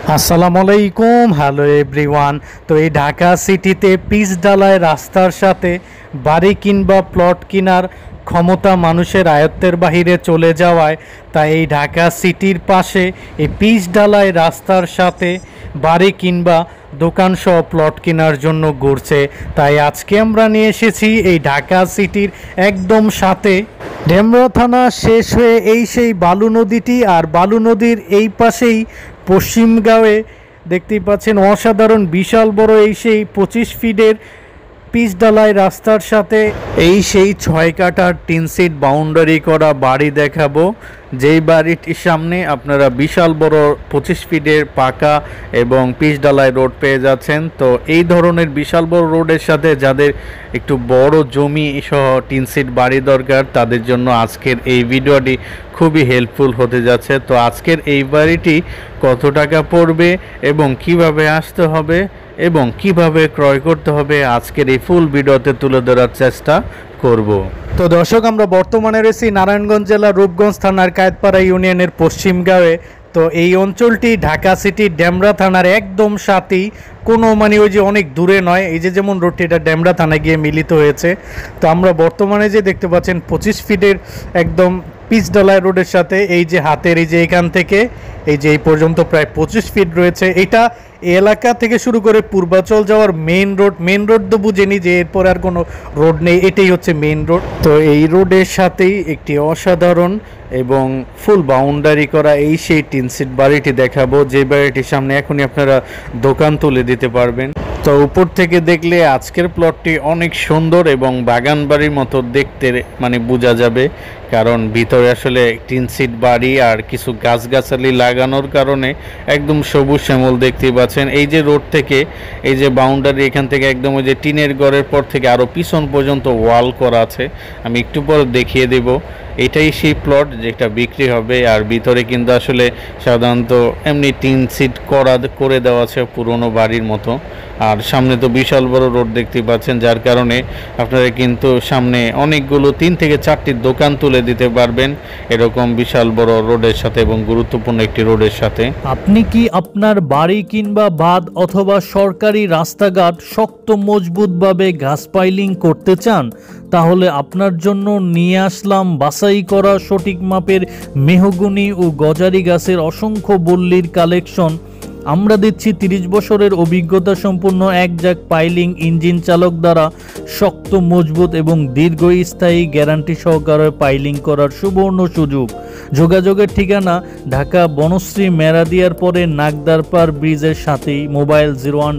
আসসালামু আলাইকুম, hello everyone. তো এই ঢাকা সিটিতে পিচ ঢালাই রাস্তার সাথে বাড়ি কিংবা প্লট কেনার ক্ষমতা মানুষের আয়ত্তের বাহিরে চলে যাওয়ায় তাই এই ঢাকা সিটির পাশে এই পিচ ঢালাই রাস্তার সাথে বাড়ি কিংবা দোকানসহ প্লট কেনার জন্য ঘুরছে। তাই আজকে আমরা নিয়ে এসেছি এই ঢাকা সিটির একদম সাথে ডেমরা থানা শেষ হয়ে এই সেই বালু নদীটি, আর বালু নদীর এই পাশেই পশ্চিমগাঁওয়ে দেখতেই পাচ্ছেন অসাধারণ বিশাল বড় এই সেই 25 ফিটের পিচ ঢালাই রাস্তার সাথে এই সেই 6 কাঠার 3 সিট বাউন্ডারি করা বাড়ি দেখাবো, যেই বাড়িটির সামনে আপনারা বিশাল বড় 25 ফিটের পাকা এবং পিচ ঢালাই রোড পেয়ে যাচ্ছেন। তো এই ধরনের বিশাল বড় রোডের সাথে যাদের একটু বড় জমি সহ 3 সিট বাড়ি দরকার তাদের জন্য আজকের এই ভিডিওটি খুবই হেল্পফুল হতে যাচ্ছে। তো আজকের এই বাড়িটি কত টাকা পড়বে এবং কিভাবে আসতে হবে এবং কিভাবে ক্রয় করতে হবে আজকের এই ফুল ভিডিওতে তুলে ধরার চেষ্টা করব। তো দর্শক, আমরা বর্তমানে রয়েছি নারায়ণগঞ্জ জেলার রূপগঞ্জ থানার কায়েতপাড়া ইউনিয়নের পশ্চিমগাঁওয়ে। তো এই অঞ্চলটি ঢাকা সিটির ডেমরা থানার একদম সাথেই, কোনো ওই যে অনেক দূরে নয়। এই যে যেমন রোডটি এটা ডেমরা থানায় গিয়ে মিলিত হয়েছে। তো আমরা বর্তমানে যে দেখতে পাচ্ছেন 25 ফিটের একদম পিচ ঢালাই রোডের সাথে এই যে হাতের এই যে এখান থেকে এই যে এই পর্যন্ত প্রায় 25 ফিট রয়েছে। এটা এলাকা থেকে শুরু করে পূর্বাচল যাওয়ার মেন রোড তো বুঝেনি যে এরপর আর কোনো রোড নেই, এটাই হচ্ছে মেন রোড। তো এই রোডের সাথেই একটি অসাধারণ এবং ফুল বাউন্ডারি করা এই সেই 3 সিট বাড়িটি দেখাবো, যে বাড়িটির সামনে এখনই আপনারা দোকান তুলে দিতে পারবেন। তো উপর থেকে দেখলে আজকের প্লটটি অনেক সুন্দর এবং বাগান বাড়ির মতো দেখতে বোঝা যাবে, কারণ ভিতরে আসলে 3 সিট বাড়ি আর কিছু গাছগাছালি লাগানোর কারণে একদম সবুজ শ্যামল দেখতে পাচ্ছেন। এই যে রোড থেকে এই যে বাউন্ডারি এখান থেকে একদম ওই যে টিনের ঘরের পর থেকে আরও পিছন পর্যন্ত ওয়াল করা আছে, আমি একটু পর দেখিয়ে দেব। এটাই সেই প্লট যেটা বিক্রি হবে। আর ভিতরে কিন্তু আসলে সাধারণত এমনি 3 সিট করে দেওয়া আছে পুরনো বাড়ির মতো। আর সামনে তো বিশাল বড় রোড দেখতে পাচ্ছেন, যার কারণে আপনারা কিন্তু সামনে অনেকগুলো 3 থেকে 4টি দোকান তুলে দিতে পারবেন এরকম বিশাল বড় রোডের সাথে এবং গুরুত্বপূর্ণ একটি রোডের সাথে। আপনি কি আপনার বাড়ি কিংবা বাঁধ অথবা সরকারি রাস্তাঘাট শক্ত মজবুতভাবে ঘাস পাইলিং করতে চান? তাহলে আপনার জন্য নিয়ে আসলাম বাছাই করা সঠিক মাপের মেহগনি ও গজারি গাছের অসংখ্য বল্লির কালেকশন। আমরা দিচ্ছি 30 বছরের অভিজ্ঞতা সম্পন্ন একজাক পাইলিং ইঞ্জিন চালক দ্বারা শক্ত মজবুত এবং দীর্ঘস্থায়ী গ্যারান্টি সহকারে পাইলিং করার সুবর্ণ সুযোগ। যোগাযোগের ঠিকানা ঢাকা বনশ্রী মেরাদিয়ার পরে নাগদারপাড় ব্রিজের সাথেই। মোবাইল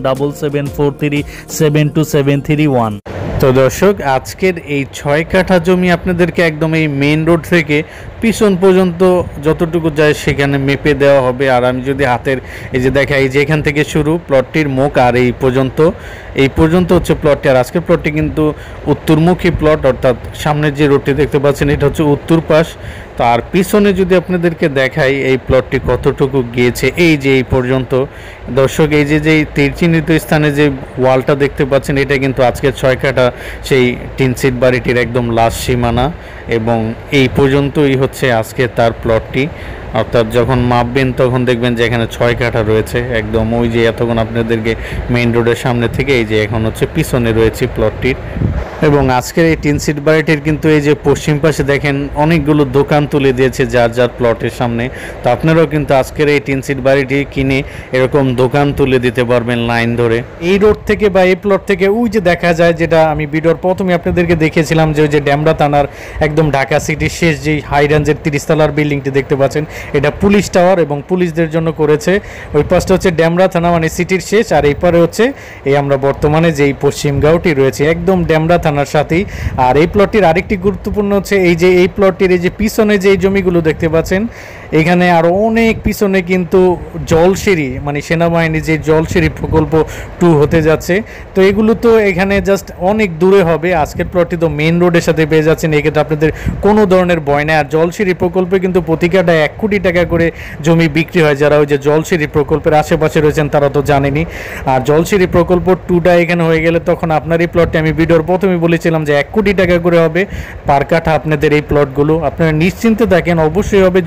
017743727331। তো দর্শক, আজকের এই 6 কাঠা জমি আপনাদেরকে একদম এই মেইন রোড থেকে পিছন পর্যন্ত যতটুকু যায় সেখানে মেপে দেওয়া হবে। আর আমি যদি হাতের এই যে দেখাই যে এখান থেকে শুরু প্লটটির মুখ আর এই পর্যন্ত হচ্ছে প্লটটি। আর আজকের প্লটটি কিন্তু উত্তরমুখী প্লট, অর্থাৎ সামনের যে রোডটি দেখতে পাচ্ছেন এটা হচ্ছে উত্তর পাশ। তো আর পিছনে যদি আপনাদেরকে দেখাই এই প্লটটি কতটুকু গিয়েছে এই যে এই পর্যন্ত। দর্শক, এই যে তীর চিহ্নিত স্থানে যে ওয়ালটা দেখতে পাচ্ছেন এটা কিন্তু আজকের 6 কাঠা সেই 3 সিট বাড়িটির একদম লাস্ট সীমানা, এবং এই পর্যন্তই হচ্ছে আজকে তার প্লটটি। অর্থাৎ যখন মাপবেন তখন দেখবেন যে এখানে 6 কাঠা রয়েছে একদম ওই যে এতক্ষণ আপনাদেরকে মেইন রোডের সামনে থেকে এই যে এখন হচ্ছে পিছনে রয়েছে প্লটটির। এবং আজকের এই 3 সিট বাড়িটির কিন্তু এই যে পশ্চিম পাশে দেখেন অনেকগুলো দোকান তুলে দিয়েছে যার যার প্লটের সামনে। তো আপনারাও কিন্তু আজকের এই 3 সিট বাড়িটি কিনে এরকম দোকান তুলে দিতে পারবেন লাইন ধরে। এই রোড থেকে বা এই প্লট থেকে ওই যে দেখা যায়, যেটা আমি ভিডিওর প্রথমে আপনাদেরকে দেখিয়েছিলাম, যে ওই যে ডেমরা থানার একদম ঢাকা সিটির শেষ যেই হাই রেঞ্জের 30 তলার বিল্ডিংটি দেখতে পাচ্ছেন এটা পুলিশ টাওয়ার এবং পুলিশদের জন্য করেছে। ওই পাশটা হচ্ছে ডেমরা থানা মানে সিটির শেষ, আর এই পারে হচ্ছে এই আমরা বর্তমানে যেই পশ্চিমগাঁওটি রয়েছে একদম ডেমরা থানার সাথেই। আর এই প্লটটির আরেকটি গুরুত্বপূর্ণ হচ্ছে এই যে এই প্লটটির এই যে পিছনে যে জমিগুলো দেখতে পাচ্ছেন এখানে আরও অনেক পিছনে কিন্তু জলসিঁড়ি সেনাবাহিনী যে জলসিঁড়ি প্রকল্প 2 হতে যাচ্ছে। তো এগুলো তো এখানে জাস্ট অনেক দূরে হবে। আজকের প্লটটি তো মেন রোডের সাথে পেয়ে যাচ্ছেন, এক্ষেত্রে আপনাদের কোনো ধরনের ভয় নেই। আর জলসিঁড়ি প্রকল্পে কিন্তু প্রতি কাঠায় 1 কোটি টাকা করে জমি বিক্রি হয়। যারা ওই যে জলসিঁড়ি প্রকল্পের আশেপাশে রয়েছেন তারা তো জানেনি। আর জলসিঁড়ি প্রকল্প 2টা এখানে হয়ে গেলে তখন আপনার এই প্লটটি আমি ভিডিওর প্রথমে বলেছিলাম যে 1 কোটি টাকা করে হবে পার কাঠা আপনাদের এই প্লটগুলো। আপনারা নিশ্চিন্তে থাকেন, অবশ্যই হবে। যদি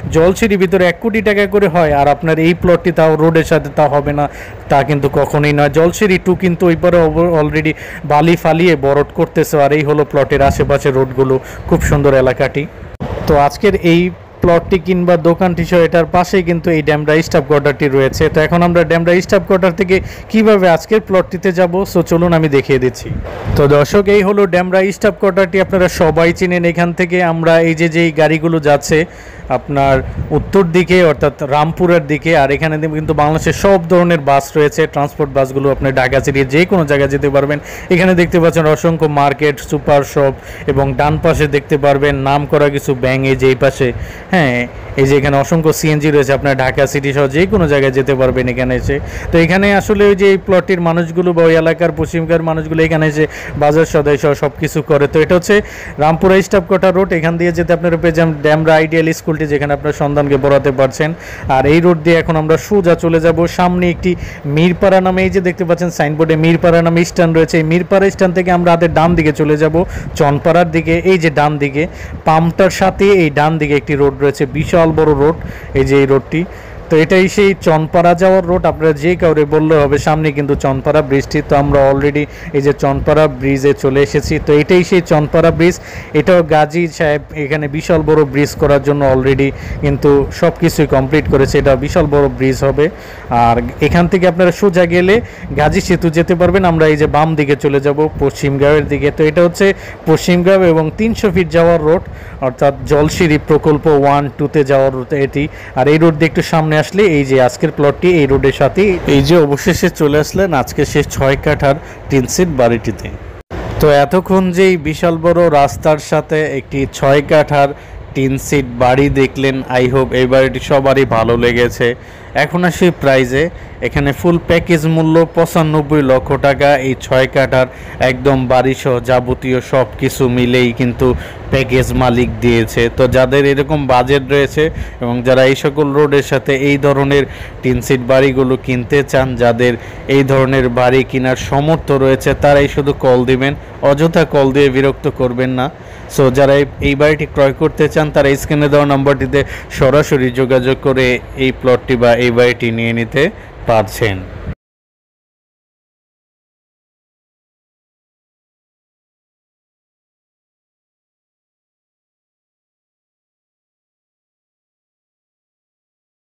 জলসিঁড়ির ভিতরে 1 কোটি টাকা করে হয়, আর আপনার এই প্লটটি তাও রোডের সাথে তা হবে না, তা কিন্তু কখনোই নয়। জলসিঁড়ি 2 কিন্তু ওই পারে অলরেডি বালি ফালিয়ে বরট করতেছে, আর এই হলো প্লটের আশেপাশে রোডগুলো, খুব সুন্দর এলাকাটি। তো আজকের এই প্লটটি কিংবা দোকানটি সহ এটার পাশেই কিন্তু এই ড্যামরা স্টাফ কোয়ার্টারটি রয়েছে। তো এখন আমরা ড্যামরা স্টাফ কোয়ার্টার থেকে কিভাবে আজকের প্লটটিতে যাব, সো চলুন আমি দেখিয়ে দিচ্ছি। তো দর্শক, এই হলো ড্যামরা স্টাফ কোয়ার্টারটি, আপনারা সবাই চিনেন। এখান থেকে আমরা এই যেই গাড়িগুলো যাচ্ছে আপনার উত্তর দিকে অর্থাৎ রামপুরের দিকে, আর এখানে কিন্তু বাংলাদেশের সব ধরনের বাস রয়েছে, ট্রান্সপোর্ট বাসগুলো আপনি ঢাকা সিটির যে কোনো জায়গায় যেতে পারবেন। এখানে দেখতে পাচ্ছেন অসংখ্য মার্কেট, সুপার শপ, এবং ডান পাশে দেখতে পারবেন নাম করা কিছু ব্যাংক এই যে এই পাশে। হ্যাঁ, এই যে এখানে অসংখ্য সিএনজি রয়েছে, আপনার ঢাকা সিটি সহ যে কোনো জায়গায় যেতে পারবেন এখানে এসে। তো এখানে আসলে ওই যে এই প্লটটির মানুষগুলো বা ওই এলাকার পশ্চিমকার মানুষগুলো এখানে এসে বাজার সদাই সহ সব কিছু করে। তো এটা হচ্ছে রামপুরা স্টাফ কোয়ার্টার রোড, এখান দিয়ে যেতে আপনারা পেয়ে যান ড্যামরা আইডিয়াল স্কুলটি, যেখানে আপনার সন্তানকে পড়াতে পারছেন। আর এই রোড দিয়ে এখন আমরা সোজা চলে যাব, সামনে একটি মিরপাড়া নামে, এই যে দেখতে পাচ্ছেন সাইনবোর্ডে মিরপাড়া নামে স্ট্যান্ড রয়েছে। এই মিরপাড়া স্ট্যান্ড থেকে আমরা হাতের ডান দিকে চলে যাব চনপাড়ার দিকে। এই যে ডান দিকে পাম্পটার সাথে এই ডান দিকে একটি রোড রয়েছে, বিশাল বড় রোড, এই যে এই রোডটি। তো এটাই সেই চনপাড়া যাওয়ার রোড, আপনারা যে কাউরে বললে হবে সামনে কিন্তু চনপাড়া ব্রিজটি। তো আমরা অলরেডি এই যে চনপাড়া ব্রিজে চলে এসেছি। তো এটাই সেই চনপাড়া ব্রিজ, এটাও গাজী সাহেব এখানে বিশাল বড় ব্রিজ করার জন্য অলরেডি কিন্তু সব কিছুই কমপ্লিট করেছে, এটা বিশাল বড় ব্রিজ হবে। আর এখান থেকে আপনারা সোজা গেলে গাজী সেতু যেতে পারবেন। আমরা এই যে বাম দিকে চলে যাব পশ্চিমগাঁওয়ের দিকে। তো এটা হচ্ছে পশ্চিমগাঁও এবং 300 ফিট যাওয়ার রোড, অর্থাৎ জলসিঁড়ি প্রকল্প 1-2-তে যাওয়ার রোড এটি। আর এই রোড দিয়ে একটু সামনে আসলে এই যে আজকের প্লটটি এই রোডের সাথে, এই যে অবশেষে চলে আসলেন আজকে সেই 6 কাঠার টিনসিট বাড়িটিতে। তো এতক্ষণ যেই বিশাল বড় রাস্তার সাথে একটি 6 কাঠার টিনসিট বাড়ি দেখলেন, আই হোপ এই বাড়িটি সবারই ভালো লেগেছে। এখন আসি প্রাইজে, এখানে ফুল প্যাকেজ মূল্য 95 লক্ষ টাকা। এই 6 কাঠার একদম বাড়িসহ যাবতীয় সব কিছু মিলেই কিন্তু প্যাকেজ মালিক দিয়েছে। তো যাদের এরকম বাজেট রয়েছে এবং যারা এই সকল রোডের সাথে এই ধরনের টিনসিট বাড়িগুলো কিনতে চান, যাদের এই ধরনের বাড়ি কেনার সামর্থ্য রয়েছে, তারাই শুধু কল দিবেন, অযথা কল দিয়ে বিরক্ত করবেন না। সো যারা এই বাড়িটি ক্রয় করতে চান তারা স্ক্রিনে দেওয়া নাম্বারটিতে সরাসরি যোগাযোগ করে এই প্লটটি বা এই বাড়িটি নিয়ে নিতে পারছেন।